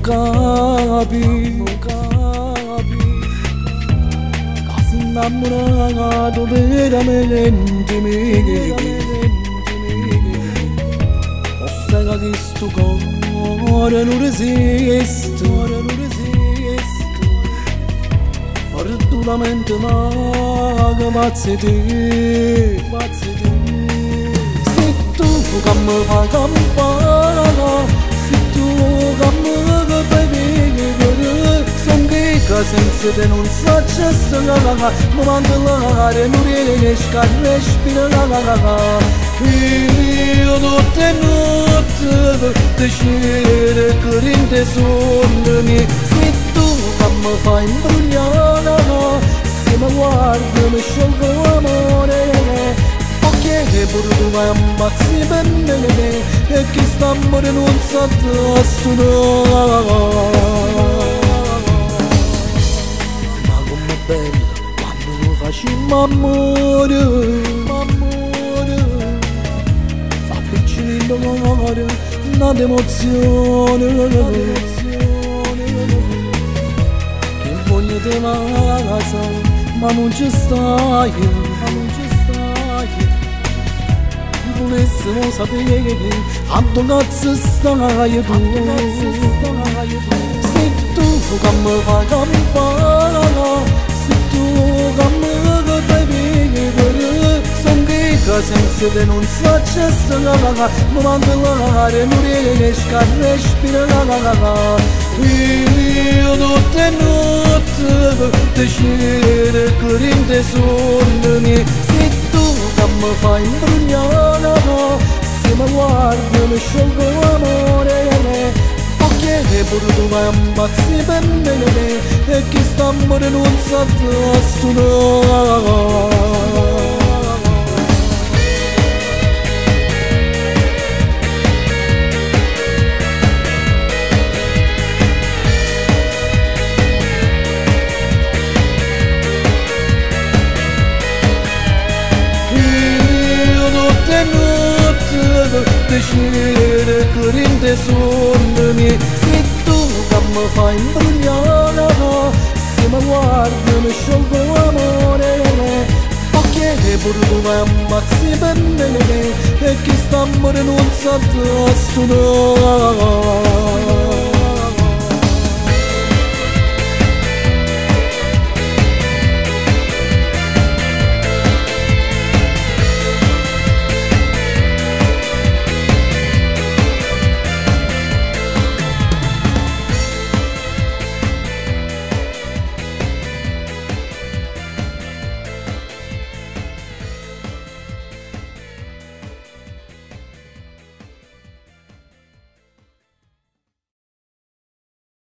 mugabi Casi innamorato veramente Possa che sto cuore non resiste Perdutamente maga pazzi te Se tu che mi fai campare Se tu che mi fai vivere Son che senza te non faccio stare Mi mando l'aria non riesco a respirare Io notte notte ti scende corrente sonni Se tu che mi fai imbrogliare Se mi guardi mi sciolgo l'amore Perché pure tu vai ammazzi per me E chi sta morendo non sa studiare Ma com'è bello quando facciamo amore Nata emozione Che voglio te casa ma non ci stai Volessimo sapere quanto cazzo stai tu Se tu che mi fai campare Se tu che mi fai vivere Son che senza te non faccio stare Mi mando l'aria non riesco a respirare Io notte notte ti scende corrente sonni Se tu che mi fai imbrogliare Se mi guardi mi sciolgo l'amore Perché pure tu vai ammazzi per me E chi sta morendo non sa studiare Ti scende corrente sonni Se tu che mi fai imbrogliare Se mi guardi mi sciolgo l'amore Perché pure tu vai ammazzi per me E chi sta morendo non sa studiare